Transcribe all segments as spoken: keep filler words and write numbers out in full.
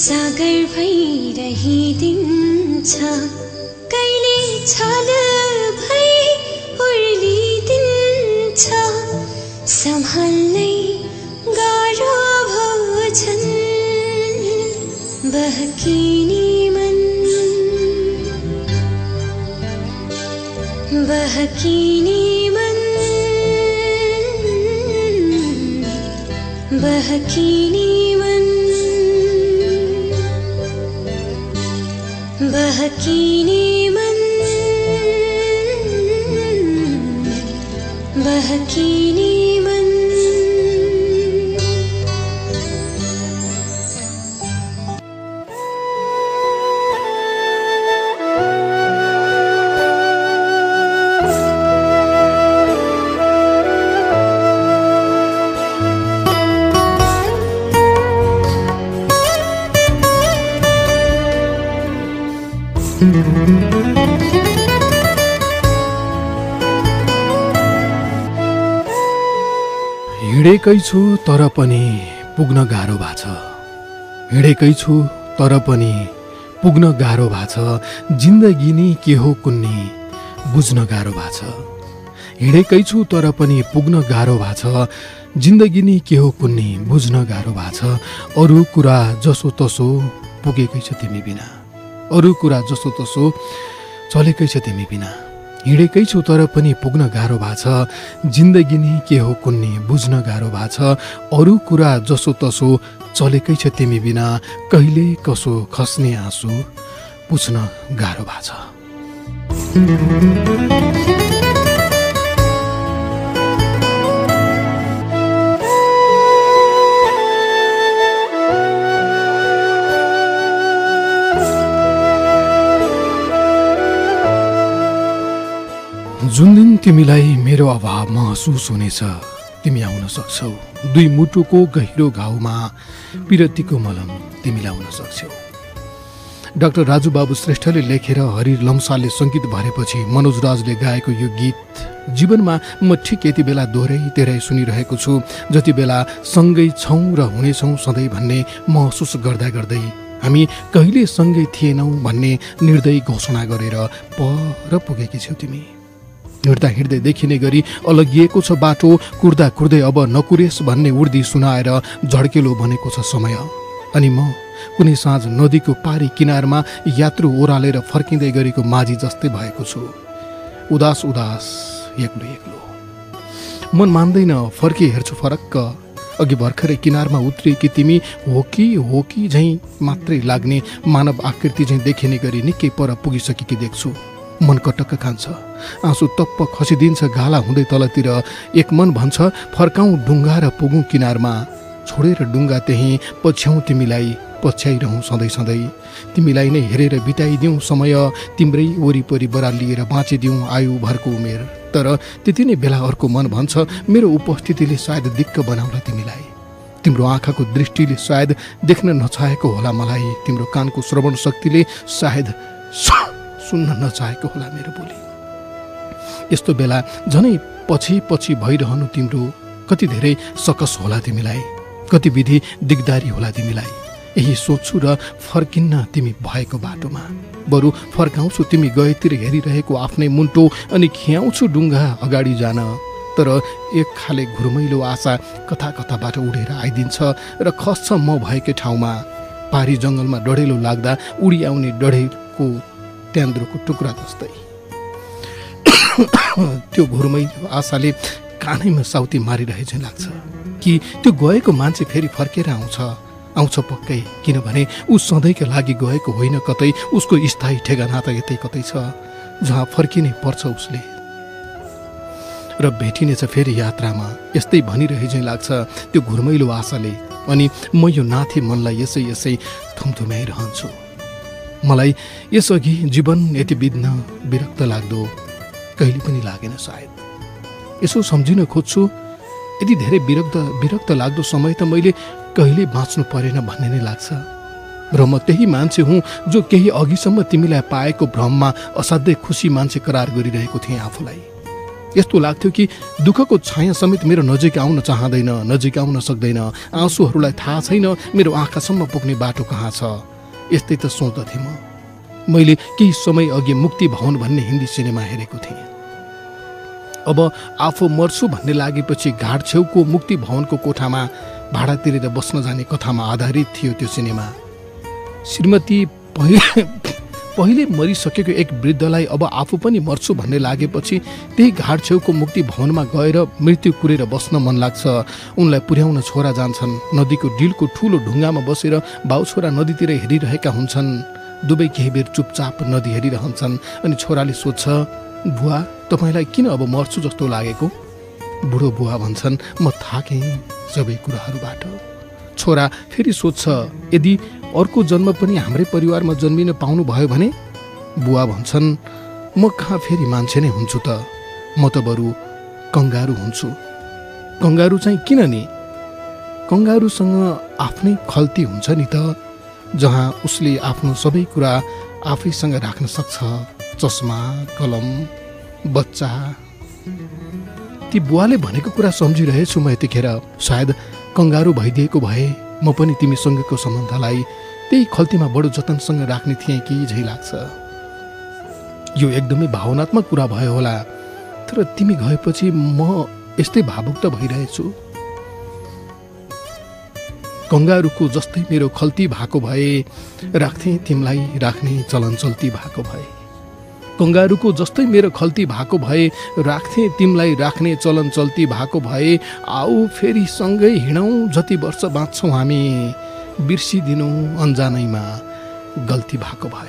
सागर भइरहिदिन्छ कहिले छल भई उर्लिदिन्छ सम्हाल्नै गाह्रो भोजन बहकिनी मन बहकिनी मन बहकिनी मन बहकिनी मन बहकिनी मन हिँडेकै छु तर पनि पुग्न गाह्रो भएको छ हिँडेकै छु तर पनि पुग्न गाह्रो भएको छ जिन्दगी नि के हो कुन्नी बुझ्न गाह्रो भएको छ हिँडेकै छु तर पनि पुग्न गाह्रो भएको छ जिन्दगी नि के हो कुन्नी बुझ्न गाह्रो भएको छ अरू कुरा जसो तसो पुगेकै छ तिमी बिना अरू कुरा जसो तसो चलेकै छ तिमी बिना हिँडेकै छु तर पनि पुग्न गाह्रो भएको छ जिन्दगी नि के हो कुन्नी बुझ्न गाह्रो भएको छ अरू कुरा जसो तसो चलेकै छ तिमी बिना कहिले कसो खस्ने आँसु पुछ्न गाह्रो भएको छ। जुन दिन तिमीलाई मेरो अभाव महसुस हुनेछ तिमी आउन सक्छौ दुई मुटुको गहिरो घाउमा पिरतीको मलम तिमी लाउन सक्छौ। डाक्टर राजु बाबु श्रेष्ठले लेखेर हरि लम्सालले सङ्गीत भरेपछि मनोज राजले गाएको यो गीत जीवनमा म ठिक यति बेला दोहोरै तेह्रै सुनिरहेको छु जति बेला सँगै छौँ र हुनेछौँ सधैँ भन्ने महसुस गर्दा गर्दै हामी कहिले सँगै थिएनौँ भन्ने निर्दयी घोषणा गरेर पर पुगेकी छौ तिमी। हिँड्दा हिँड्दै देखिने गरी अलगिएको छ बाटो कुर्दा कुर्दै अब नकुरेस भन्ने उर्दी सुनाएर झड्केलो बनेको छ समय अनि म कुनै साँझ नदीको पारी किनारमा यात्रु ओह्रालेर फर्किँदै गरेको माझी जस्तै भएको छु उदास उदास एक्लो एक्लो मन मान्दैन फर्की हेर्छु फरक्क अघि भर्खरै किनारमा उत्रिएकी तिमी हो कि हो कि झैँ मात्रै लाग्ने मानव आकृति झैँ देखिने गरी निकै पर पुगिसकेकी देख्छु। मन कटक्क खान्छ आँसु तप्प खसिदिन्छ गाला हुँदै तलतिर एक मन भन्छ फर्काउँ डुङ्गा र पुगौँ किनारमा छोडेर डुङ्गा त्यहीँ पछ्याउँ तिमीलाई पछ्याइरहँ सधैँ सधैँ तिमीलाई नै हेरेर बिताइदिउँ समय तिम्रै वरिपरि बराल लिएर बाँचिदिउँ आयु भरको उमेर तर त्यति नै बेला अर्को मन भन्छ मेरो उपस्थितिले सायद दिक्क बनाउला तिमीलाई तिम्रो आँखाको दृष्टिले सायद देख्न नचाहेको होला मलाई तिम्रो कानको श्रवण शक्तिले सायद सुन्न नचाहेको होला मेरो बोली यस्तो बेला झनै पछि पछि भइरहनु तिम्रो कति धेरै सकस होला तिमीलाई कति विधि दिगदारी होला तिमीलाई यही सोच्छु र फर्किन्न तिमी भएको बाटोमा बरु फर्काउँछु तिमी गएतिर हेरिरहेको आफ्नै मुन्टो अनि खियाउँछु डुङ्गा अगाडि जान तर एक खाले घुरमैलो आशा कथा कथाबाट उडेर आइदिन्छ र खस्छ म भएकै ठाउँमा पारी जङ्गलमा डढेलो लाग्दा उडी आउने डढेको ट्यान्द्रोको टुक्रा जस्तै त्यो घुरमैलो आशाले कानैमा साउती मारिरहेछ लाग्छ कि त्यो गएको मान्छे फेरि फर्केर आउँछ आउँछ पक्कै किनभने ऊ सधैँका लागि गएको होइन कतै उसको स्थायी ठेगाना त यतै कतै छ जहाँ फर्किनै पर्छ उसले र भेटिनेछ फेरि यात्रामा यस्तै भनिरहे झैँ लाग्छ त्यो घुरमैलो आशाले अनि म यो नाथे मनलाई यसै यसै थुमथुम्याइरहन्छु। मलाई यसअघि जीवन यति बित्न विरक्त लाग्दो कहिले पनि लागेन सायद यसो सम्झिन खोज्छु यति धेरै विरक्त विरक्त लाग्दो समय त मैले कहिले बाँच्नु परेन भन्ने नै लाग्छ र म त्यही मान्छे हुँ जो केही अघिसम्म तिमीलाई पाएको भ्रममा असाध्यै खुसी मान्छे करार गरिरहेको थिएँ आफूलाई यस्तो लाग्थ्यो कि दुःखको छाया समेत मेरो नजिक आउन चाहँदैन, नजिक आउन सक्दैन। आँसुहरूलाई थाहा छैन मेरो आँखासम्म पुग्ने बाटो कहाँ छ। यस्तै त सोच्दथेँ म। मैले केही समय अघि मुक्ति भवन भन्ने हिन्दी सिनेमा हेरेको थिएँ। अब आफू मर्छु भन्ने लागेपछि घाट छेउको मुक्ति भवनको कोठामा भाडा तिरेर बस्न जाने कथामा आधारित थियो त्यो सिनेमा। श्रीमती पहिले पहिले मरिसकेको एक वृद्धलाई अब आफू पनि मर्छु भन्ने लागेपछि त्यही घाट छेउको मुक्ति भवनमा गएर मृत्यु कुरेर बस्न मन लाग्छ। उनलाई पुर्याउन छोरा जान्छन्। नदीको डिलको ठुलो ढुङ्गामा बसेर बाउ छोरा नदीतिर हेरिरहेका हुन्छन्। दुवै केही बेर चुपचाप नदी हेरिरहन्छन्। अनि छोराले सोध्छ, बुवा तपाईँलाई किन अब मर्छु जस्तो लागेको? बुढो बुवा भन्छन्, म थाकेँ सबै कुराहरूबाट। छोरा फेरि सोध्छ, यदि अर्को जन्म पनि हाम्रै परिवारमा जन्मिन पाउनु भयो भने? बुवा भन्छन्, म कहाँ फेरि मान्छे नै हुन्छु त, म त बरु कङ्गारू हुन्छु। कङ्गारू चाहिँ किन नि? कङ्गारूसँग आफ्नै खल्ती हुन्छ नि त, जहाँ उसले आफ्नो सबै कुरा आफैसँग राख्न सक्छ। चस्मा, कलम, बच्चा। ती बुवाले भनेको कुरा सम्झिरहेछु म यतिखेर। सायद कङ्गारू भइदिएको भए म पनि तिमीसँगको सम्बन्धलाई त्यही खल्तीमा बडो जतनसँग राख्ने थिएँ कि झै लाग्छ। यो एकदमै भावनात्मक कुरा भयो होला, तर तिमी गएपछि म यस्तै भावुक त भइरहेछु। कङ्गारूको जस्तै मेरो खल्ती भएको भए राख्थेँ तिमीलाई राख्ने चलन चल्ती भएको भए। कङ्गारूको जस्तै मेरो खल्ती भएको भए राख्थेँ तिमीलाई राख्ने चलन चल्ती भएको भए। आऊ फेरि सँगै हिँडौँ, जति वर्ष बाँच्छौँ हामी, बिर्सिदिनु अन्जानैमा गल्ती भएको भए।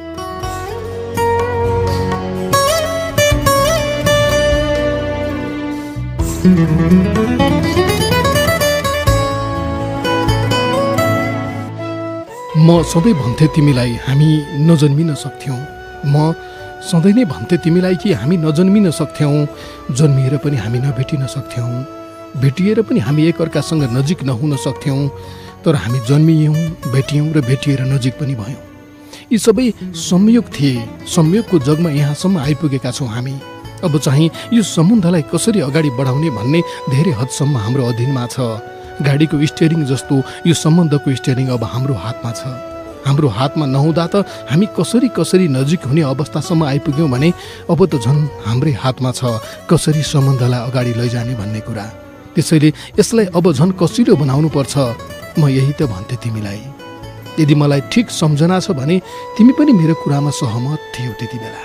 म सधैँ भन्थे तिमीलाई हामी नजन्मिन सक्थ्यौँ। म सधैँ नै भन्थे तिमीलाई कि हामी नजन्मिन सक्थ्यौँ। जन्मिएर पनि हामी नभेटिन सक्थ्यौँ। भेटिएर पनि हामी एकअर्कासँग नजिक नहुन सक्थ्यौँ। तर हामी जन्मियौँ, भेटियौँ र भेटिएर नजिक पनि भयौँ। यी सबै संयोग थिए। संयोगको जगमा यहाँसम्म आइपुगेका छौँ हामी। अब चाहिँ यो सम्बन्धलाई कसरी अगाडि बढाउने भन्ने धेरै हदसम्म हाम्रो अधीनमा छ। गाडीको स्टियरिङ जस्तो यो सम्बन्धको स्टियरिङ अब हाम्रो हातमा छ। हाम्रो हातमा नहुँदा त हामी कसरी कसरी नजिक हुने अवस्थासम्म आइपुग्यौँ भने अब त झन् हाम्रै हातमा छ कसरी सम्बन्धलाई अगाडि लैजाने भन्ने कुरा। त्यसैले यसलाई अब झन् कसिलो बनाउनु पर्छ। म यही त भन्थे तिमीलाई। यदि मलाई ठिक सम्झना छ भने तिमी पनि मेरो कुरामा सहमत थियौ त्यति बेला।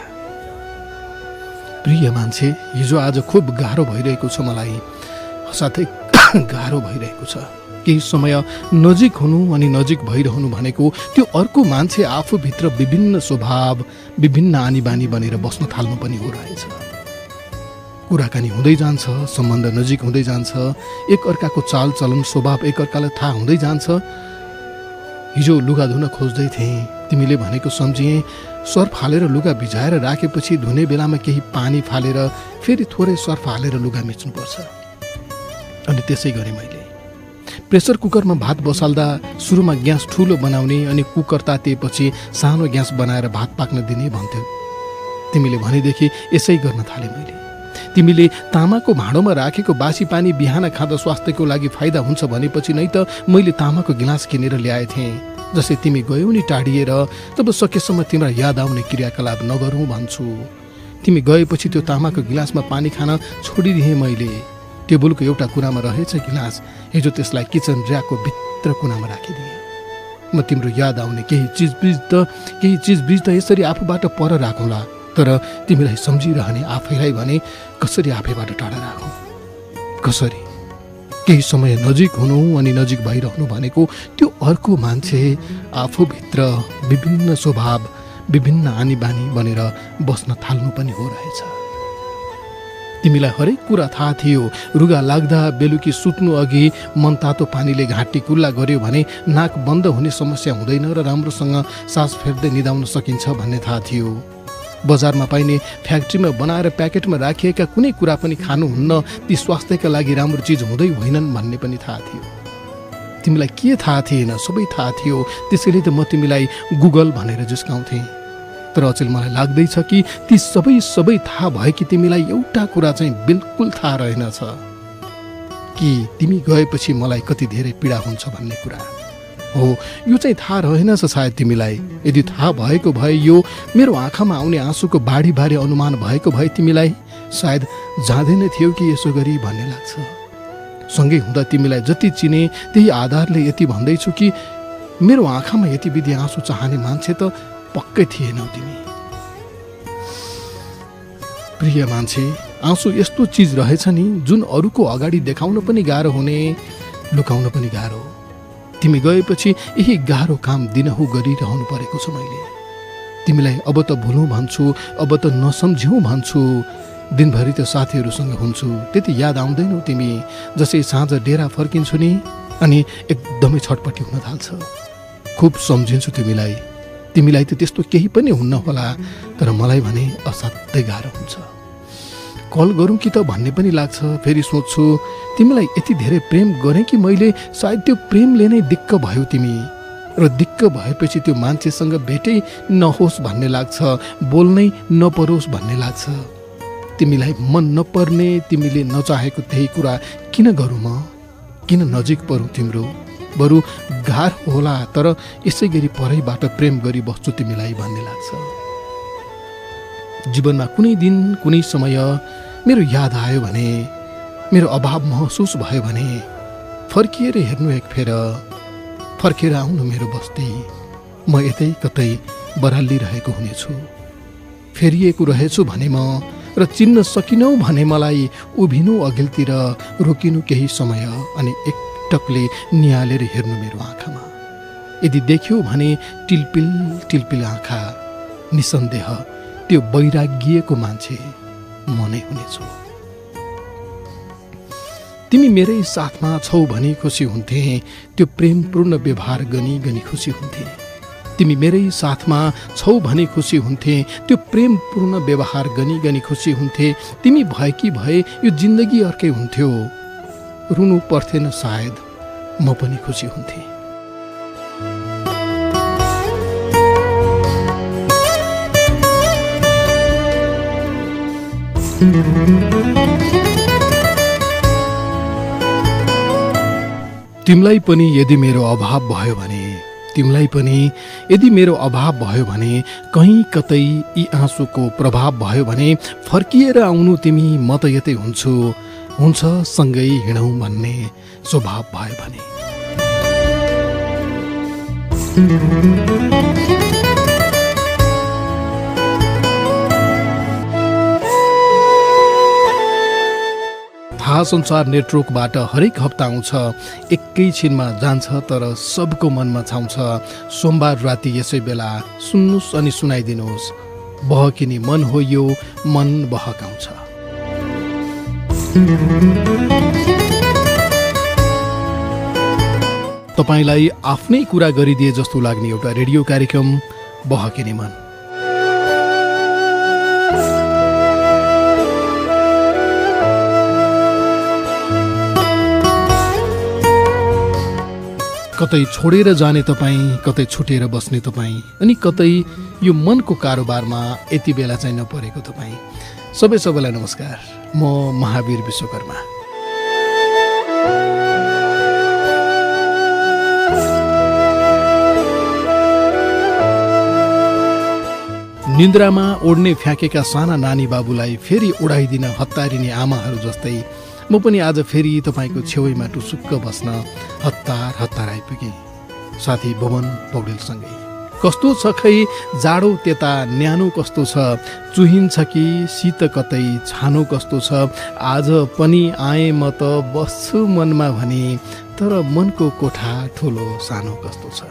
प्रिय मान्छे, हिजो आज खुब गाह्रो भइरहेको छ मलाई, साथै गाह्रो भइरहेको छ। केही समय नजिक हुनु अनि नजिक भइरहनु भनेको त्यो अर्को मान्छे आफूभित्र विभिन्न स्वभाव, विभिन्न आनी बानी बनेर बस्न थाल्नु पनि हो रहेछ। कुराकानी हुँदै जान्छ, सम्बन्ध नजिक हुँदै जान्छ, एक अर्काको चाल चलन स्वभाव एक अर्कालाई थाहा हुँदै जान्छ। हिजो लुगा धुन खोज्दै थिएँ, तिमीले भनेको सम्झिएँ। सर्फ हालेर लुगा भिजाएर राखेपछि धुने बेलामा केही पानी फालेर फेरि थोरै सर्फ हालेर लुगा मिच्नुपर्छ। अनि त्यसै गरेँ मैले। प्रेसर कुकरमा भात बसाल्दा सुरुमा ग्यास ठुलो बनाउने अनि कुकर तातिएपछि सानो ग्यास बनाएर भात पाक्न दिने भन्थ्यौ। तिमीले भनेदेखि यसै गर्न थालेँ मैले। तिमीले तामाको भाँडोमा राखेको बासी पानी बिहान खाँदा स्वास्थ्यको लागि फाइदा हुन्छ भनेपछि नै त मैले तामाको गिलास किनेर ल्याएथेँ। जसै तिमी गयौ नि टाढिएर, तब सकेसम्म तिम्रो याद आउने क्रियाकलाप नगरौँ भन्छु। तिमी गएपछि त्यो तामाको गिलासमा पानी खान छोडिदिएँ मैले। टेबलको एउटा कुनामा रहेछ गिलास, हिजो त्यसलाई किचन र्याकको भित्र कुनामा राखिदिएँ। म तिम्रो याद आउने केही चिजबिज त केही चिजबिज त यसरी आफूबाट पर राखौँला, तर तिमीलाई सम्झिरहने आफैलाई भने कसरी आफैबाट टाढा राखौँ? कसरी? केही समय नजिक हुनु अनि नजिक भइरहनु भनेको त्यो अर्को मान्छे आफूभित्र विभिन्न स्वभाव, विभिन्न आनी बानी बनेर बस्न थाल्नु पनि हो रहेछ। तिमीलाई हरेक कुरा थाहा थियो। रुगा लाग्दा, बेलुकी सुत्नु अघि मनतातो पानीले घाँटी कुल्ला गर्यो भने नाक बन्द हुने समस्या हुँदैन र राम्रोसँग सास फेर्दै निदाउन सकिन्छ भन्ने थाहा थियो। बजारमा पाइने फ्याक्ट्रीमा बनाएर प्याकेटमा राखिएका कुनै कुरा पनि खानुहुन्न, ती स्वास्थ्यका लागि राम्रो चिज हुँदै होइनन् भन्ने पनि थाहा थियो। तिमीलाई के थाहा थिएन? सबै थाहा थियो। त्यसैले त म तिमीलाई गुगल भनेर जिस्काउँथेँ। तर अचेल मलाई लाग्दैछ कि ती सबै सबै थाहा भए कि तिमीलाई एउटा कुरा चाहिँ बिल्कुल थाहा रहेनछ कि तिमी गएपछि मलाई कति धेरै पीडा हुन्छ भन्ने कुरा हो। यो चाहिँ थाहा रहेनछ सायद तिमीलाई। यदि थाहा भएको भए यो मेरो आँखामा आउने आँसुको बाढी बारे अनुमान भएको भए तिमीलाई सायद जाँदैन थियो कि यसो गरी भन्ने लाग्छ। सँगै हुँदा तिमीलाई जति चिने त्यही आधारले यति भन्दैछु कि मेरो आँखामा यति विधि आँसु चाहने मान्छे त पक्कै थिएनौ तिमी। प्रिय मान्छे, आँसु यस्तो चिज रहेछ नि जुन अरूको अगाडि देखाउन पनि गाह्रो हुने, लुकाउन पनि गाह्रो। तिमी गएपछि यही गाह्रो काम दिनहु गरिरहनु परेको छ मैले। तिमीलाई अब त भुलौँ भन्छु, अब त नसम्झ्यौँ भन्छु। दिनभरि त साथीहरूसँग हुन्छु, त्यति याद आउँदैनौ तिमी। जसै साँझ डेरा फर्किन्छु नि अनि एकदमै छटपटी हुन थाल्छ। खुब सम्झिन्छु तिमीलाई। तिमीलाई त त्यस्तो केही पनि हुन्न होला, तर मलाई भने असाध्यै गाह्रो हुन्छ। कल गरौँ कि त भन्ने पनि लाग्छ। फेरि सोच्छु तिमीलाई यति धेरै प्रेम गरेँ कि मैले, सायद त्यो प्रेमले नै दिक्क भयो तिमी। र दिक्क भएपछि त्यो मान्छेसँग भेटै नहोस् भन्ने लाग्छ, बोल्नै नपरोस् भन्ने लाग्छ। तिमीलाई मन नपर्ने, तिमीले नचाहेको त्यही कुरा किन गरौँ म? किन नजिक परौँ तिम्रो? बरु गाह्रो होला, तर यसै गरी परैबाट प्रेम गरी बस्छु तिमीलाई भन्ने लाग्छ। जीवनमा कुनै दिन कुनै समय मेरो याद आयो भने, मेरो अभाव महसुस भयो भने फर्किएर हेर्नु एक फेर, फर्केर आउनु मेरो बस्ती। म यतै कतै बरालिरहेको हुनेछु, फेरिएको रहेछु भने म, र चिन्न सकिनौ भने मलाई उभिनु अघिल्तिर, रोकिनु केही समय अनि एकटकले निहालेर हेर्नु मेरो आँखामा। यदि देख्यौ भने टिलपिल टिलपिल आँखा, निसन्देह त्यो वैरागिएको मान्छे म नै हुनेछु। तिमी मेरै साथमा छौ भनी खुसी हुन्थे, त्यो प्रेमपूर्ण व्यवहार गनी गनी खुसी हुन्थे। तिमी मेरै साथमा छौ भनी खुसी हुन्थे, त्यो प्रेमपूर्ण व्यवहार गनी गनी खुसी हुन्थे। तिमी भएकी भए यो जिन्दगी अर्कै हुन्थ्यो, रुनु पर्थेन सायद, म पनि खुसी हुन्थे। तिमीलाई पनि यदि मेरो अभाव भयो भने, तिमीलाई पनि यदि मेरो अभाव भयो भने, कहीँ कतै यी आँसुको प्रभाव भयो भने फर्किएर आउनु तिमी, म त यतै हुन्छु, हुन्छ सँगै हिँडौँ भन्ने स्वभाव भयो भने। थाहा संसार नेटवर्कबाट हरेक हप्ता आउँछ, एकैछिनमा जान्छ तर सबको मनमा छाउँछ। सोमबार राति यसै बेला सुन्नुहोस् अनि सुनाइदिनुहोस्। बहकिने मन हो यो, मन बहकाउँछ। तपाईलाई आफ्नै कुरा गरिदिए जस्तो लाग्ने एउटा रेडियो कार्यक्रम बहकिने मन। कतै छोडेर जाने तपाईँ, कतै छुटेर बस्ने तपाईँ, अनि कतै यो मनको कारोबारमा यति बेला चाहिँ नपरेको तपाईँ, सबै सबैलाई नमस्कार। म महावीर विश्वकर्मा। निन्द्रामा ओड्ने फ्याँकेका साना नानी बाबुलाई फेरि उडाइदिन हतारिने आमाहरू जस्तै म पनि आज फेरि तपाईँको छेउमा टुसुक्क बस्न हतार हतार आइपुगेँ, साथी भुवन पौडेलसँगै। कस्तो छ खै जाडो त्यता, न्यानो कस्तो छ, चुहिन्छ कि शीत कतै, छानो कस्तो छ। आज पनि आएँ म त बस्छु मनमा भने, तर मनको कोठा ठुलो सानो कस्तो छ।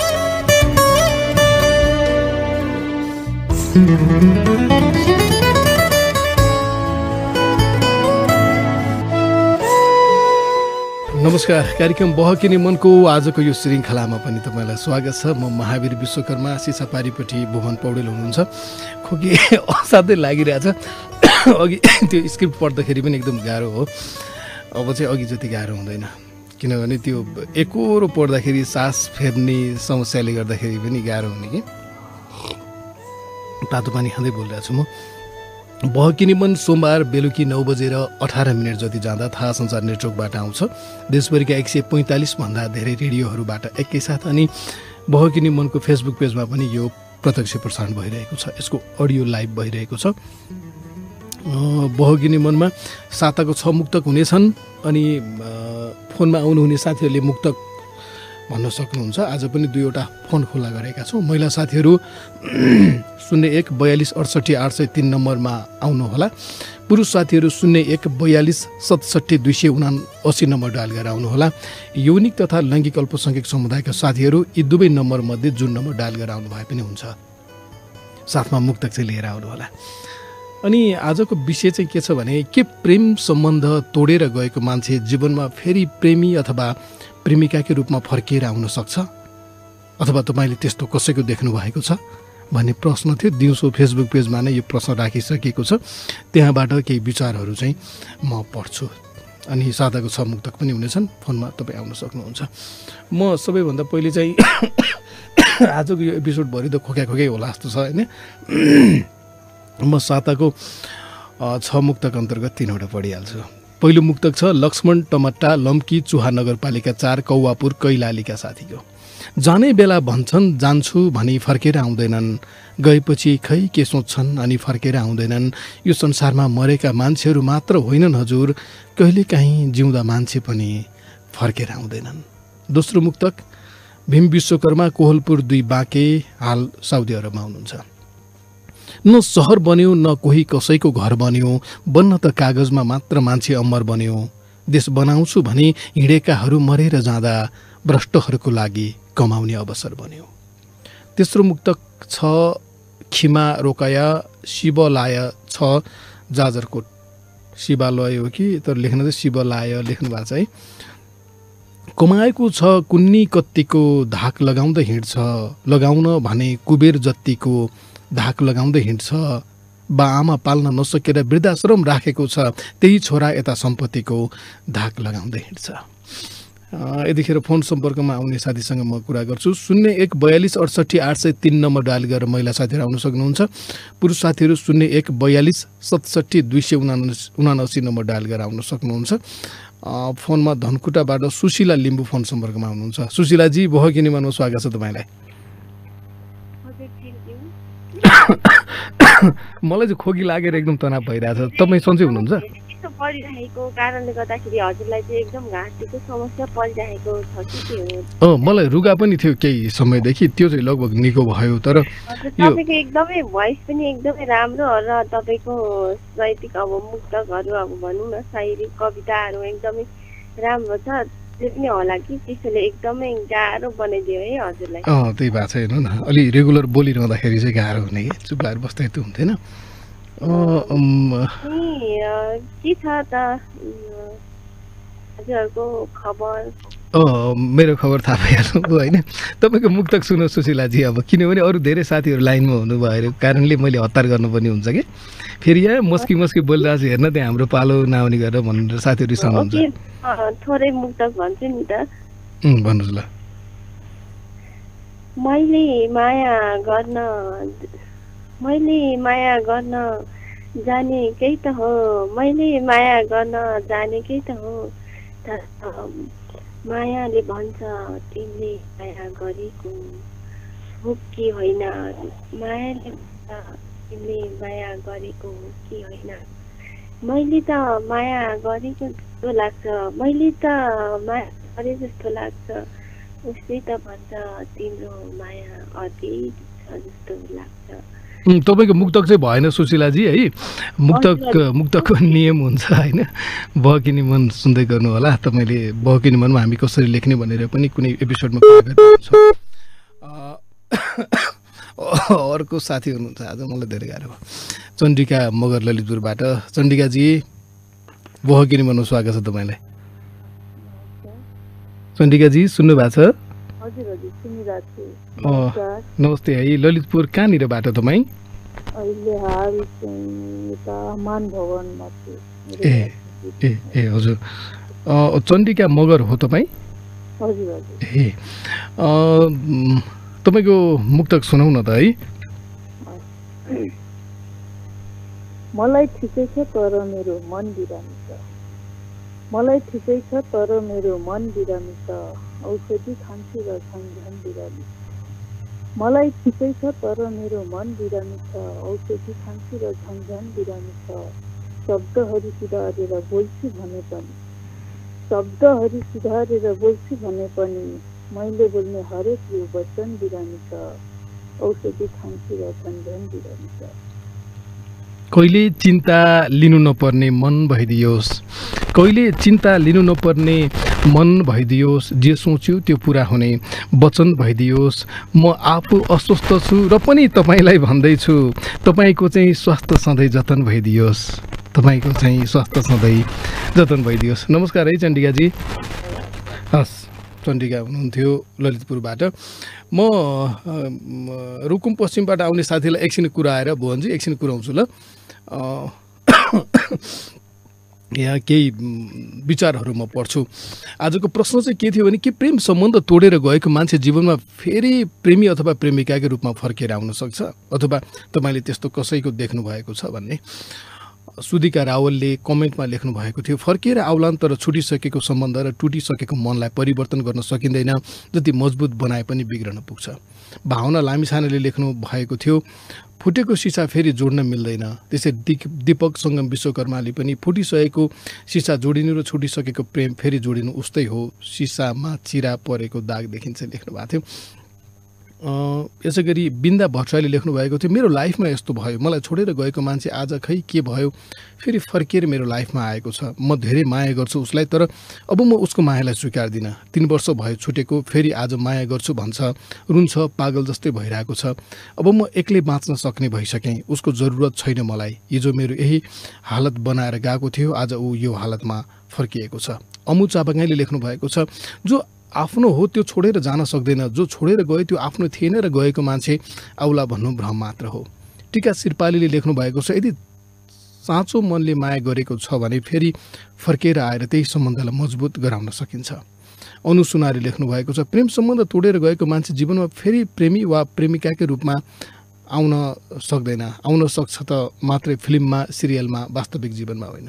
नमस्कार। कार्यक्रम बहकिने मनको आजको यो श्रृङ्खलामा पनि तपाईँलाई स्वागत छ। म महावीर विश्वकर्मा, सिसापारीपट्टि भुवन पौडेल हुनुहुन्छ। खोकी असाध्यै लागिरहेछ। अघि त्यो स्क्रिप्ट पढ्दाखेरि पनि एकदम गाह्रो हो। अब चाहिँ अघि जति गाह्रो हुँदैन, किनभने त्यो एकहोरो पढ्दाखेरि सास फेर्ने समस्याले गर्दाखेरि पनि गाह्रो हुने कि। तातो पानी खाँदै बोलिरहेको छु म। बहकिने मन सोमबार बेलुकी नौ बजेर अठार मिनट जति जाँदा थाहा संसार नेटवर्कबाट आउँछ। देशभरिका एक सय पैँतालिसभन्दा धेरै रेडियोहरूबाट एकैसाथ। अनि बहकिने मनको फेसबुक पेजमा पनि यो प्रत्यक्ष प्रसारण भइरहेको छ, यसको अडियो लाइभ भइरहेको छ। बहकिने मनमा साताको छ मुक्तक हुनेछन्। अनि फोनमा आउनुहुने साथीहरूले मुक्तक भन्न सक्नुहुन्छ। आज पनि दुईवटा फोन खुल्ला गरेका छौँ। महिला साथीहरू शून्य एक बयालिस अडसट्ठी आठ सय तिन नम्बरमा आउनुहोला। पुरुष साथीहरू शून्य एक बयालिस सतसट्ठी दुई सय उना असी नम्बर डायल गरेर आउनुहोला। यौनिक तथा लैङ्गिक अल्पसङ्ख्यक समुदायका साथीहरू यी दुवै नम्बरमध्ये जुन नम्बर डायल गरेर आउनु भए पनि हुन्छ। साथमा मुक्तक चाहिँ लिएर आउनुहोला। अनि आजको विषय चाहिँ के छ भने, के प्रेम सम्बन्ध तोडेर गएको मान्छे जीवनमा फेरि प्रेमी अथवा प्रेमिकाकै रूपमा फर्किएर आउन सक्छ, अथवा तपाईँले त्यस्तो कसैको देख्नु भएको छ भन्ने प्रश्न थियो। दिउँसो फेसबुक पेजमा नै यो प्रश्न राखिसकेको छ। त्यहाँबाट केही विचारहरू चाहिँ म पढ्छु। अनि साताको छ मुक्तक पनि हुनेछन्। फोनमा तपाईँ आउन सक्नुहुन्छ। म सबैभन्दा पहिले चाहिँ आजको यो एपिसोडभरि त खोक्या खोक्या होला जस्तो छ होइन। म साताको छ मुक्तक अन्तर्गत तिनवटा पढिहाल्छु। पहिलो मुक्तक छ लक्ष्मण टमट्टा, लम्की, चुहा नगरपालिका चार, कौवापुर, कैलालीका साथीको। जाने बेला भन्छन् जान्छु भनी फर्केर आउँदैनन्, गएपछि खै के सोच्छन् अनि फर्केर आउँदैनन्। यो संसारमा मरेका मान्छेहरू मात्र होइनन् हजुर, कहिलेकाहीँ जिउँदा मान्छे पनि फर्केर आउँदैनन्। दोस्रो मुक्तक भीम विश्वकर्मा, कोहलपुर दुई, बाँके, हाल साउदी अरबमा हुनुहुन्छ। न सहर बन्यो न कोही कसैको घर बन्यो, बन्न त कागजमा मात्र मान्छे अमर बन्यो। देश बनाउँछु भने हिँडेकाहरू मरेर जाँदा भ्रष्टहरूको लागि कमाउने अवसर बन्यो। तेस्रो मुक्तक छ खिमा रोकाया, शिवलाय छ, जाजरकोट। शिवालय हो कि तर लेख्न चाहिँ शिवलाय लेख्नु भएको छ है। कमाएको छ कुन्नी कत्तिको, धाक लगाउँदै हिँड्छ, लगाउन भने कुबेर जत्तिको धाक लगाउँदै हिँड्छ। बा आमा पाल्न नसकेर वृद्धाश्रम राखेको छ, त्यही छोरा यता सम्पत्तिको धाक लगाउँदै हिँड्छ। यतिखेर फोन सम्पर्कमा आउने साथीसँग म कुरा गर्छु। शून्य एक बयालिस अडसट्ठी आठ सय तिन नम्बर डायल गरेर महिला साथीहरू आउन सक्नुहुन्छ। पुरुष साथीहरू शून्य एक बयालिस सतसट्ठी दुई सय उनासी उनासी नम्बर डायल गरेर आउन सक्नुहुन्छ। फोनमा धनकुटाबाट सुशीला लिम्बू फोन सम्पर्कमा हुनुहुन्छ। सुशीलाजी, बहकिने मनमा स्वागत छ तपाईँलाई। मलाई चाहिँ खोकी लागेर एकदम तनाव भइरहेछ। तपाईँ सन्चै हुनुहुन्छ? परिरहेको कारणले गर्दाखेरि हजुरलाई चाहिँ एकदम घाँटीको समस्या परिरहेको छ कि के हो? अँ, मलाई रुगा पनि थियो केही समयदेखि, त्यो चाहिँ लगभग निको भयो। तर यो तपाईँको एकदमै भोइस पनि एकदमै राम्रो र तपाईँको साहित्यिक अब मुक्तकहरू अब भनौँ न शायरी कविताहरू एकदमै राम्रो छ। त्यो पनि होला कि त्यसैले एकदमै गाह्रो बनाइदियो है हजुरलाई। अँ, त्यही भएको छ। हेर्नु न, अलि रेगुलर बोलिरहँदाखेरि चाहिँ गाह्रो हुने कि चुप्लाएर बस्दै त हुन्थेन। के छ त हजुरहरूको खबर? अँ, मेरो खबर थाहा भइहाल्नु होइन। तपाईँको मुक्तक सुन्नु सुशीलाजी। अब किनभने अरू धेरै साथीहरू लाइनमा हुनु भएको कारणले मैले हतार गर्नुपर्ने हुन्छ कि। फेरि यहाँ मस्की मस्की बोलिरहेको छु, हेर्न त्यहाँ हाम्रो पालो नआउने गरेर भनेर साथीहरू सम्झन्छ। थोरै मुक्तक भन्छु नि त। भन्नुहोस् ल। मैले माया गर्न मैले माया गर्न जानेकै त हो, मैले माया गर्न जानेकै त हो, तर मायाले भन्छ तिमीले माया गरेको हो कि होइन, मायाले भन्छ तिमीले माया गरेको हो कि होइन। मैले त माया गरेको जस्तो लाग्छ, मैले त माया गरे जस्तो लाग्छ, उसले त भन्छ तिम्रो माया अति छ जस्तो लाग्छ। तपाईँको मुक्तक चाहिँ भएन सुशीलाजी है। मुक्तक मुक्तकको नियम हुन्छ होइन। बहकिने मन सुन्दै गर्नु होला। तपाईँले बहकिने मनमा हामी कसरी लेख्ने भनेर पनि कुनै एपिसोडमा कुरा गर्नुहुन्छ। अर्को साथी हुनुहुन्छ आज, मलाई धेरै गाह्रो भयो। चण्डिका मगर ललितपुरबाट। चण्डिकाजी, बहकिने मनमा स्वागत छ तपाईँलाई। चण्डिकाजी सुन्नु भएको छ? हजुर हजुर सुनिरहेको छु। नमस्ते है। ललितपुर कहाँनिरबाट तपाईँ? अहिले हाल चाहिँ यता मान भवनमा छु। ए ए ए हजुर। चण्डिका मगर हो तपाईँ? हजुर हजुर। ए तपाईँको मुक्तक सुनाउ न त है। मलाई ठिकै छ तर मेरो मन बिरामी छ मलाई ठिकै छ तर मेरो मन बिरामी छ औषधि खान्छु र झन् बिरामी मलाई ठिकै छ तर मेरो मन बिरामी छ औषधि खान्छु र झन् बिरामी छ शब्दहरू सुधारेर बोल्छु भने पनि शब्दहरू सुधारेर बोल्छु भने पनि मैले बोल्ने हरेक यो वचन बिरामी छ औषधि खान्छु र झन् बिरामी छ। कहिले चिन्ता लिनु नपर्ने मन भइदियोस् कहिले चिन्ता लिनु नपर्ने मन भइदियोस् जे सोच्यो त्यो पुरा हुने वचन भइदियोस् म आफू अस्वस्थ छु र पनि तपाईँलाई भन्दैछु तपाईँको चाहिँ स्वास्थ्य सधैँ जतन भइदियोस् तपाईँको चाहिँ स्वास्थ्य सधैँ जतन भइदियोस्। नमस्कार है चण्डिकाजी। हस् चण्डिका हुनुहुन्थ्यो ललितपुरबाट। म रुकुम पश्चिमबाट आउने साथीलाई एकछिन कुरा आएर भुवनजी एकछिन कुराउँछु ल। यहाँ केही विचारहरू म पढ्छु। आजको प्रश्न चाहिँ के थियो भने के प्रेम सम्बन्ध तोडेर गएको मान्छे जीवनमा फेरि प्रेमी अथवा प्रेमिकाकै रूपमा फर्केर आउन सक्छ अथवा तपाईँले त्यस्तो कसैको देख्नु भएको छ भन्ने सुधिका रावलले कमेन्टमा लेख्नु भएको थियो। फर्किएर आउलान् तर छुटिसकेको सम्बन्ध र टुटिसकेको मनलाई परिवर्तन गर्न सकिँदैन, जति मजबुत बनाए पनि बिग्रन पुग्छ। भावना लामिछानेले लेख्नु भएको थियो फुटेको सिसा फेरि जोड्न मिल्दैन। त्यसै दीपक सङ्गम विश्वकर्माले पनि फुटिसकेको सिसा जोडिनु र छुटिसकेको प्रेम फेरि जोडिनु उस्तै हो, सिसामा चिरा परेको दाग देखिन्छ लेख्नु भएको थियो। यसै गरी बिन्दा भट्टराईले लेख्नु भएको थियो मेरो लाइफमा यस्तो भयो, मलाई छोडेर गएको मान्छे आज खै के भयो फेरि फर्किएर मेरो लाइफमा आएको छ। म धेरै माया गर्छु उसलाई, तर अब म उसको मायालाई स्वीकार्दिनँ। तीन वर्ष भयो छुटेको, फेरि आज माया गर्छु भन्छ, रुन्छ, पागल जस्तै भइरहेको छ। अब म एक्लै बाँच्न सक्ने भइसकेँ, उसको जरुरत छैन मलाई। हिजो मेरो यही हालत बनाएर गएको थियो, आज ऊ यो हालतमा फर्किएको छ। अमु चापागाईले लेख्नु भएको छ जो आफ्नो हो त्यो छोडेर जान सक्दैन, जो छोडेर गयो त्यो आफ्नो थिएन र गएको मान्छे आउला भन्नु भ्रम मात्र हो। टिका सिरपालीले लेख्नु भएको छ यदि साँचो मनले माया गरेको छ भने फेरि फर्केर आएर त्यही सम्बन्धलाई मजबुत गराउन सकिन्छ। अनु सुनारले लेख्नु भएको छ प्रेम सम्बन्ध तोडेर गएको मान्छे जीवनमा फेरि प्रेमी वा प्रेमिकाकै रूपमा आउन सक्दैन। आउन सक्छ त मात्रै फिल्ममा, सिरियलमा, वास्तविक जीवनमा होइन।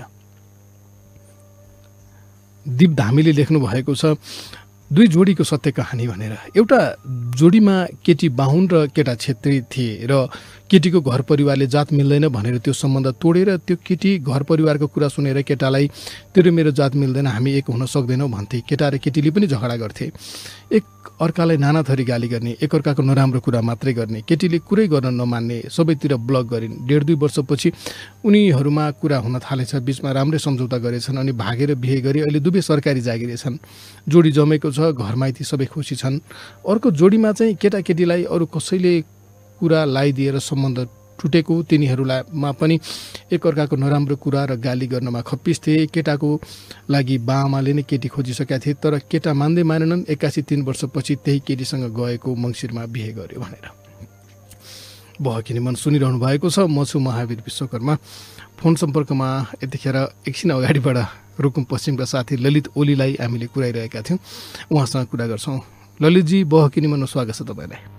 दीप धामीले लेख्नु भएको छ दुई जोडीको सत्य कहानी भनेर। एउटा जोडीमा केटी बाहुन र केटा छेत्री थिए र केटीको घर परिवारले जात मिल्दैन भनेर त्यो सम्बन्ध तोडेर त्यो केटी घर परिवारको कुरा सुनेर केटालाई तेरो मेरो जात मिल्दैन, हामी एक हुन सक्दैनौँ भन्थे। केटा र केटीले पनि झगडा गर्थे, एक अर्कालाई नाना थरी गाली गर्ने, एकअर्काको नराम्रो कुरा मात्रै गर्ने, केटीले कुरै गर्न नमान्ने, सबैतिर ब्लक गरिन्। डेढ दुई वर्षपछि उनीहरूमा कुरा हुन थालेछ, बिचमा राम्रै सम्झौता गरेछन् अनि भागेर बिहे गरी अहिले दुवै सरकारी जागिरे छन्। जोडी जमेको छ, घरमा ती सबै खुसी छन्। अर्को जोडीमा चाहिँ केटाकेटीलाई अरू कसैले कुरा लगाइदिएर सम्बन्ध टुटेको, तिनीहरूलाईमा पनि एकअर्काको नराम्रो कुरा र गाली गर्नमा खप्पिस थिए। केटाको लागि बाआमाले नै केटी खोजिसकेका थिए, तर केटा मान्दै मानेनन्। एक्कासी तीन वर्षपछि त्यही केटीसँग गएको मङ्सिरमा बिहे गर्यो भनेर। बहकिनी मन सुनिरहनु भएको छ। म छु महावीर विश्वकर्मा। फोन सम्पर्कमा यतिखेर एकछिन अगाडिबाट रुकुम पश्चिमका साथी ललित ओलीलाई हामीले कुराइरहेका थियौँ, उहाँसँग कुरा गर्छौँ। ललितजी बहकिनी मन स्वागत छ तपाईँलाई।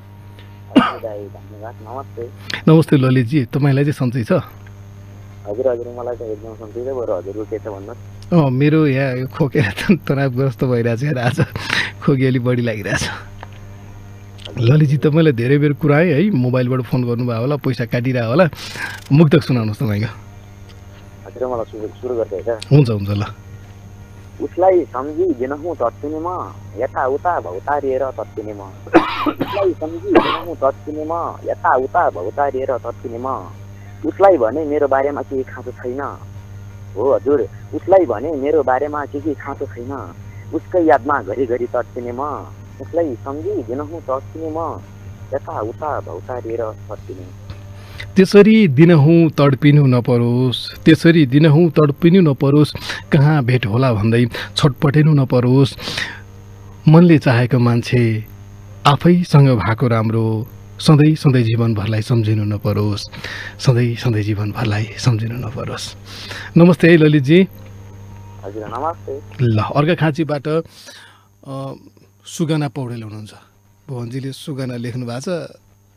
नमस्ते ललितजी, तपाईँलाई चाहिँ सन्चै छ? हजुर हजुर मलाई चाहिँ एकदम सन्चै छ। बरु हजुरको के छ भन्नुहोस्। अँ मेरो यहाँ खोकेर तनावग्रस्त भइरहेको छ, आज खोकी अलि बढी लागिरहेछ। ललितजी तपाईँलाई धेरै बेर कुरा है मोबाइलबाट फोन गर्नुभयो होला, पैसा काटिरह्यो होला, मुक्तक सुनाउनुहोस् तपाईँको। हजुर मलाई सुरु सुरु गर्दै छ। हुन्छ हुन्छ ल। उसलाई सम्झिदिनहुँ तत्तिने म, यताउता भौतारिएर तत्तिने म। उसलाई सम्झिदिनहुँ तत्तिने म, यताउता भौतारिएर तत्तिने म। उसलाई भने मेरो बारेमा केही खाँचो छैन। हो हजुर, उसलाई भने मेरो बारेमा के के खाँचो छैन। उसकै यादमा घरिघरि तत्तिने म। उसलाई सम्झिदिनहुँ तत्तिने म, यताउता भौतारिएर तत्तिने। त्यसरी दिनहुँ तडपिनु नपरोस्, त्यसरी दिनहुँ तडपिनु नपरोस्, कहाँ भेट होला भन्दै छटपटेनु नपरोस्। मनले चाहेको मान्छे आफैसँग भएको राम्रो, सधैँ सधैँ जीवनभरलाई सम्झिनु नपरोस्, सधैँ सधैँ जीवनभरलाई सम्झिनु नपरोस्। नमस्ते है ललितजी। हजुर नमस्ते। ल, अर्घाखाँचीबाट सुगना पौडेल हुनुहुन्छ। भुवनजीले सुगना लेख्नु भएको छ,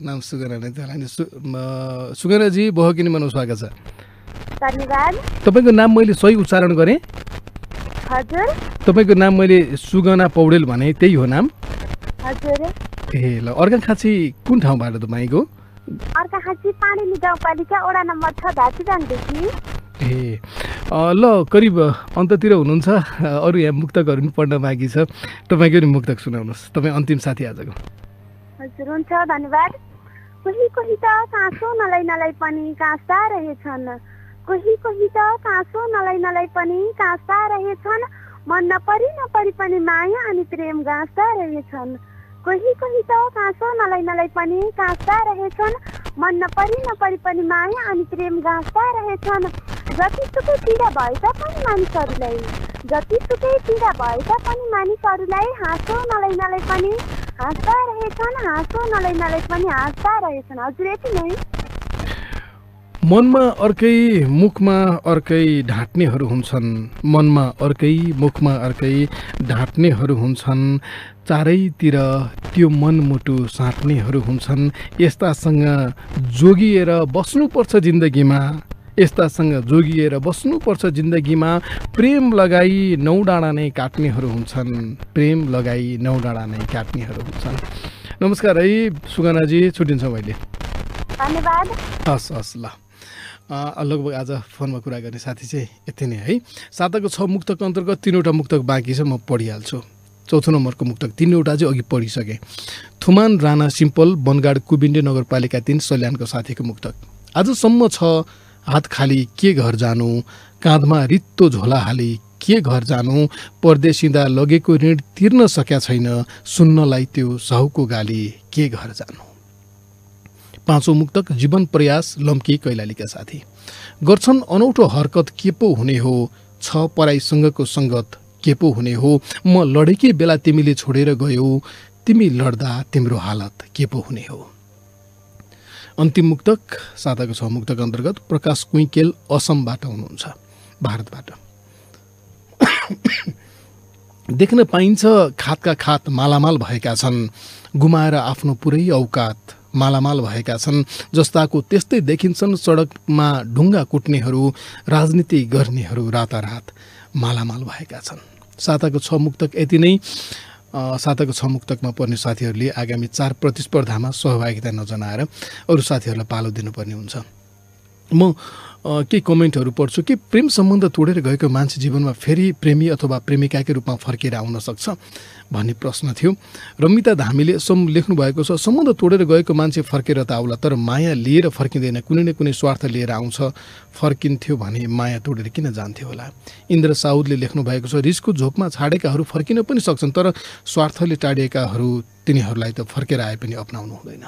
नाम सुगना नै थियो होला नि। सुगनाजी बहकिनी मनमा स्वागत छ। धन्यवाद। तपाईँको नाम मैले सही उच्चारण गरेँ? हजुर तपाईँको नाम मैले सुगना पौडेल भने त्यही हो नाम? हजुर। ए ल, अर्घाखाँची कुन ठाउँबाट तपाईँको? अर्घाखाँची पाणिनी गाउँपालिका वडा नम्बर छ धाचीडाङदेखि। ए ल, करिब अन्ततिर हुनुहुन्छ। अरू यहाँ मुक्तकहरू पनि पढ्न बाँकी छ, तपाईँको नि मुक्तक सुनाउनुहोस्। तपाईँ अन्तिम साथी आजको। हजुर हुन्छ, धन्यवाद। कोही कोही त काँसो नलाई नलाई पनि काँस्दा रहेछन्, कोही कोही त काँसो नलाई नलाई पनि काँस्दा रहेछन्, मन नपरी नपरी पनि माया अनि प्रेम गाँस्दा रहेछन्, कोही कोही त काँसो नलाई नलाई पनि काँस्दा रहेछन्, मन नपरी नपरी पनि माया अनि प्रेम गाँस्दा रहेछन्, जतिसुकै पीडा भए तापनि मानिसहरूलाई, जतिसुकै पीडा भए तापनि मानिसहरूलाई हाँसो नलाई नलाई पनि हाँस्दा रहेछन्, हाँसो नलाई नलाई पनि हाँस्दा रहेछन्। हजुर यति नै। मनमा अर्कै मुखमा अर्कै ढाँट्नेहरू हुन्छन्, मनमा अर्कै मुखमा अर्कै ढाँट्नेहरू हुन्छन्, चारैतिर त्यो मनमुटु साट्नेहरू हुन्छन्, यस्तासँग जोगिएर बस्नुपर्छ जिन्दगीमा, यस्तासँग जोगिएर बस्नुपर्छ जिन्दगीमा, प्रेम लगाई नौ डाँडा नै काट्नेहरू हुन्छन्, प्रेम लगाई नौ डाँडा नै काट्नेहरू हुन्छन्। नमस्कार है सुगनाजी, छुट्टिन्छौँ मैले। धन्यवाद। हस् हस् ल, लगभग आज फोनमा कुरा गर्ने साथी चाहिँ यति नै है। साताको छ मुक्तक अन्तर्गत तिनवटा मुक्तक बाँकी छ, म पढिहाल्छु। चौथो नम्बरको मुक्तक तिनवटा चाहिँ अघि पढिसकेँ। थुमान राणा सिम्पल बनगाड कुबिन्डे नगरपालिका तिन सल्यानको साथीको मुक्तक। आजसम्म छ हात खाली के घर जानु, काँधमा रित्तो झोला हाली के घर जानु, परदेशिँदा लगेको ऋण तिर्न सकेका छैन, सुन्नलाई त्यो साहुको गाली के घर जानु। पाँचौं मुक्तक जीवन प्रयास लम्की कैलालीका साथी। गर्छन् अनौठो हरकत के पो हुने हो, छ पराईसँगको सङ्गत के पो हुने हो, म लडेकै बेला तिमीले छोडेर गयौ, तिमी लड्दा तिम्रो हालत के पो हुने हो। अन्तिम मुक्तक साताको छ मुक्तक अन्तर्गत प्रकाश कुइकेल असमबाट हुनुहुन्छ, भारतबाट। देख्न पाइन्छ खातका खात मालामाल भएका छन्, गुमाएर आफ्नो पुरै औकात मालामाल भएका छन्, जस्ताको त्यस्तै देखिन्छन् सडकमा ढुङ्गा कुट्नेहरू, राजनीति गर्नेहरू रातारात मालामाल भएका छन्। साताको छ मुक्तक यति नै। साताको छ मुक्तकमा पर्ने साथीहरूले आगामी चार प्रतिस्पर्धामा सहभागिता नजनाएर अरू साथीहरूलाई पालो दिनुपर्ने हुन्छ। म केही कमेन्टहरू पढ्छु कि प्रेम सम्बन्ध तोडेर गएको मान्छे जीवनमा फेरि प्रेमी अथवा प्रेमिकाकै रूपमा फर्केर आउन सक्छ भन्ने प्रश्न थियो। रमिता धामीले सम लेख्नु भएको छ, सम्बन्ध तोडेर गएको मान्छे फर्केर त आउला, तर माया लिएर फर्किँदैन, कुनै न कुनै स्वार्थ लिएर आउँछ, फर्किन्थ्यो भने माया तोडेर किन जान्थ्यो होला। इन्द्र साउदले लेख्नु भएको छ, रिसको झोकमा छाडेकाहरू फर्किन पनि सक्छन्, तर स्वार्थले टाढिएकाहरू तिनीहरूलाई त फर्केर आए पनि अपनाउनु हुँदैन।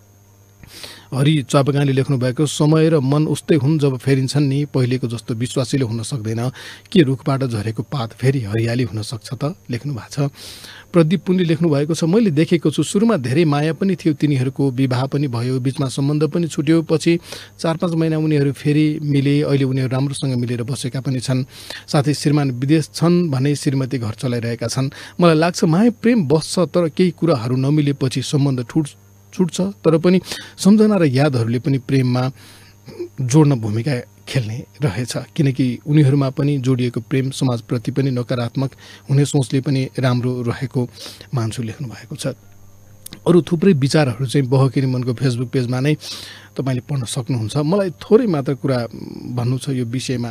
हरि चापगाँले लेख्नु भएको, समय र मन उस्तै हुन् जब फेरिन्छन् नि, पहिलेको जस्तो विश्वासिलो हुन सक्दैन, के रुखबाट झरेको पात फेरि हरियाली हुन सक्छ त, लेख्नु भएको छ। प्रदीप पुनले लेख्नु भएको छ, मैले देखेको छु सुरुमा धेरै माया पनि थियो, तिनीहरूको विवाह पनि भयो, बिचमा सम्बन्ध पनि छुट्यो, पछि चार पाँच महिना उनीहरू फेरि मिले, अहिले उनीहरू राम्रोसँग मिलेर बसेका पनि छन्, साथै श्रीमान विदेश छन् भने श्रीमती घर चलाइरहेका छन्। मलाई लाग्छ माया प्रेम बस्छ, तर केही कुराहरू नमिलेपछि सम्बन्ध ठुट छुट्छ, तर पनि सम्झना र यादहरूले पनि प्रेममा जोड्न भूमिका खेल्ने रहेछ, किनकि उनीहरूमा पनि जोडिएको प्रेम समाजप्रति पनि नकारात्मक हुने सोचले पनि राम्रो रहेको मान्छु लेख्नु भएको छ। अरू थुप्रै विचारहरू चाहिँ बहकिनी मनको फेसबुक पेजमा नै तपाईँले पढ्न सक्नुहुन्छ। मलाई थोरै मात्र कुरा भन्नु छ यो विषयमा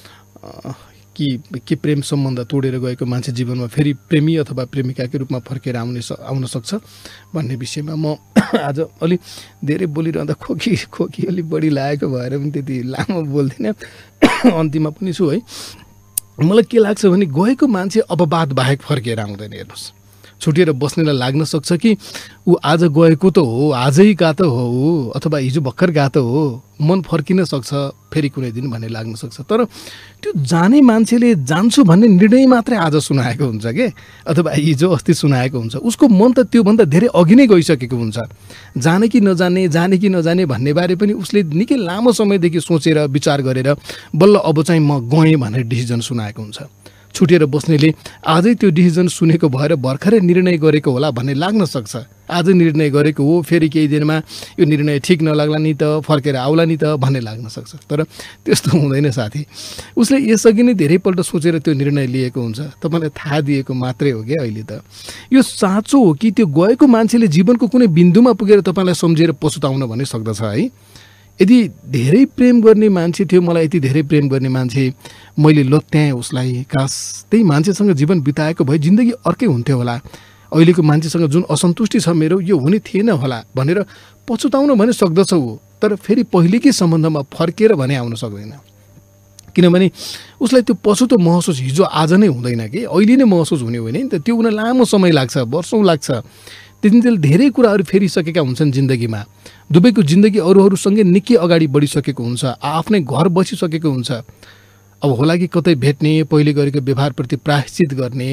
कि के प्रेम सम्बन्ध तोडेर गएको मान्छे जीवनमा फेरि प्रेमी अथवा प्रेमिकाकै रूपमा फर्केर आउने आउन सक्छ भन्ने विषयमा म आज अलि धेरै बोलिरहँदा खोकी खोकी अलिक बढी लागेको भएर पनि त्यति लामो बोल्दिनँ, अन्तिममा पनि छु है। मलाई के लाग्छ भने गएको मान्छे अपवाद बाहेक फर्केर आउँदैन। हेर्नुहोस्, छुटेर बस्नेलाई लाग्न सक्छ कि ऊ आज गएको त हो, आजै गएको हो, अथवा हिजो भर्खर गएको हो, मन फर्किन सक्छ फेरि कुनै दिन भन्ने लाग्न सक्छ, तर त्यो जाने मान्छेले जान्छु भन्ने निर्णय मात्रै आज सुनाएको हुन्छ के, अथवा हिजो अस्ति सुनाएको हुन्छ, उसको मन त त्योभन्दा धेरै अघि नै गइसकेको हुन्छ। जाने कि नजाने, जाने कि नजाने भन्ने बारे पनि उसले निकै लामो समयदेखि सोचेर विचार गरेर बल्ल अब चाहिँ म गएँ भनेर डिसिजन सुनाएको हुन्छ। छुटेर बस्नेले आजै त्यो डिसिजन सुनेको भएर भर्खरै निर्णय गरेको होला भन्ने लाग्न सक्छ। आज निर्णय गरेको हो, फेरि केही दिनमा यो निर्णय ठिक नलाग्ला नि त, फर्केर आउला नि त भन्ने लाग्न सक्छ। तर त्यस्तो हुँदैन साथी। उसले यसअघि नै धेरैपल्ट सोचेर त्यो निर्णय लिएको हुन्छ, तपाईँलाई थाहा दिएको मात्रै हो क्या अहिले त। यो साँचो हो कि त्यो गएको मान्छेले जीवनको कुनै बिन्दुमा पुगेर तपाईँलाई सम्झेर पछुताउन भन्ने सक्दछ है। यदि धेरै प्रेम गर्ने मान्छे थियो, मलाई यति धेरै प्रेम गर्ने मान्छे, मैले लत्याएँ उसलाई, काश त्यही मान्छेसँग जीवन बिताएको भए जिन्दगी अर्कै हुन्थ्यो होला, अहिलेको मान्छेसँग जुन असन्तुष्टि छ मेरो यो हुने थिएन होला भनेर पछुताउन भने सक्दछ ऊ। तर फेरि पहिलेकै सम्बन्धमा फर्केर भने आउन सक्दैन, किनभने उसलाई त्यो पछुतो महसुस हिजो आज नै हुँदैन कि अहिले नै महसुस हुने होइन नि त। त्यो उनीलाई लामो समय लाग्छ, वर्षौँ लाग्छ। त्यतिन्जेल धेरै कुराहरू फेरिसकेका हुन्छन् जिन्दगीमा। दुवैको जिन्दगी अरूहरूसँगै निकै अगाडि बढिसकेको हुन्छ, आफ्नै घर बसिसकेको हुन्छ। अब होला कि कतै भेट्ने, पहिले गरेको व्यवहारप्रति प्रायश्चित गर्ने,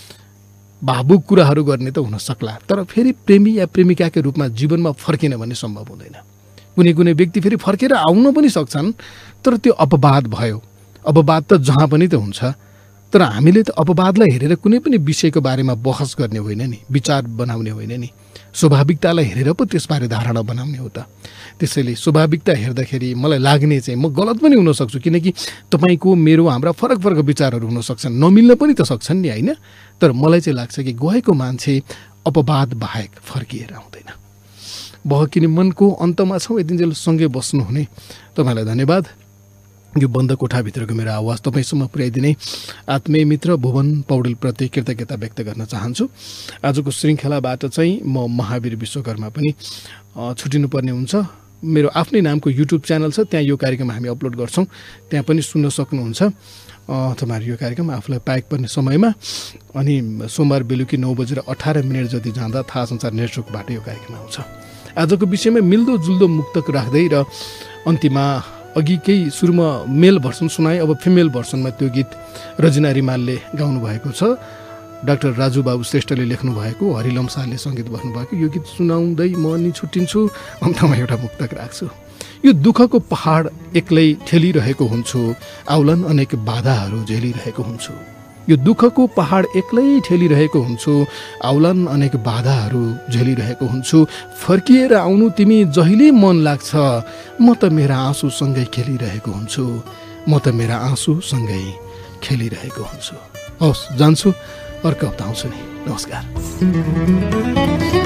भावुक कुराहरू गर्ने त हुन सक्ला, तर फेरि प्रेमी या प्रेमिकाकै रूपमा जीवनमा फर्किन भन्ने सम्भव हुँदैन। कुनै कुनै व्यक्ति फेरि फर्केर आउन पनि सक्छन्, तर त्यो अपवाद भयो। अपवाद त जहाँ पनि त हुन्छ, तर हामीले त अपवादलाई हेरेर कुनै पनि विषयको बारेमा बहस गर्ने होइन नि, विचार बनाउने होइन नि। स्वाभाविकतालाई हेरेर पो त्यसबारे धारणा बनाउने हो त। त्यसैले स्वाभाविकता हेर्दाखेरि मलाई लाग्ने चाहिँ म गलत पनि हुन सक्छु, किनकि तपाईँको मेरो हाम्रा फरक फरक विचारहरू हुन सक्छन्, नमिल्न पनि त सक्छन् नि होइन। तर मलाई चाहिँ लाग्छ कि गएको मान्छे अपवाद बाहेक फर्किएर आउँदैन। बहकिने मनको अन्तमा छौँ, यतिन्जेल सँगै बस्नुहुने तपाईँलाई धन्यवाद। यो बन्द कोठाभित्रको मेरो आवाज तपाईँसम्म पुर्याइदिने आत्मीय मित्र भुवन पौडेलप्रति कृतज्ञता व्यक्त गर्न चाहन्छु। आजको श्रृङ्खलाबाट चाहिँ म महावीर विश्वकर्मा पनि छुटिनुपर्ने हुन्छ। मेरो आफ्नै नामको युट्युब च्यानल छ, त्यहाँ यो कार्यक्रम हामी अपलोड गर्छौँ, त्यहाँ पनि सुन्न सक्नुहुन्छ तपाईँहरू यो कार्यक्रम आफूलाई पाएक पर्ने समयमा। अनि सोमबार बेलुकी नौ बजेर अठार मिनट जति जाँदा थाहा संसार नेटवर्कबाट यो कार्यक्रम आउँछ। आजको विषयमा मिल्दोजुल्दो मुक्तक राख्दै र अन्तिममा अघि केही सुरुमा मेल भर्सन सुनाए, अब फिमेल भर्सनमा त्यो गीत रजिना रिमालले गाउनु भएको छ, डाक्टर राजु बाबु श्रेष्ठले लेख्नु भएको, हरिलम शाहले सङ्गीत भर्नुभएको। यो गीत सुनाउँदै म अनि छुट्टिन्छु, अन्तमा एउटा मुक्तक राख्छु। यो दुःखको पहाड एक्लै ठेलिरहेको हुन्छु, आउलन अनेक बाधाहरू झेलिरहेको हुन्छु। यो दुःखको पहाड एक्लै ठेलिरहेको हुन्छु, आउलन अनेक बाधाहरू झेलिरहेको हुन्छु। फर्किएर आउनु तिमी जहिले मन लाग्छ, म त मेरा आँसुसँगै खेलिरहेको हुन्छु, म त मेरा आँसुसँगै खेलिरहेको हुन्छु। हवस्, जान्छु, अर्को हप्ता आउँछु नि। नमस्कार।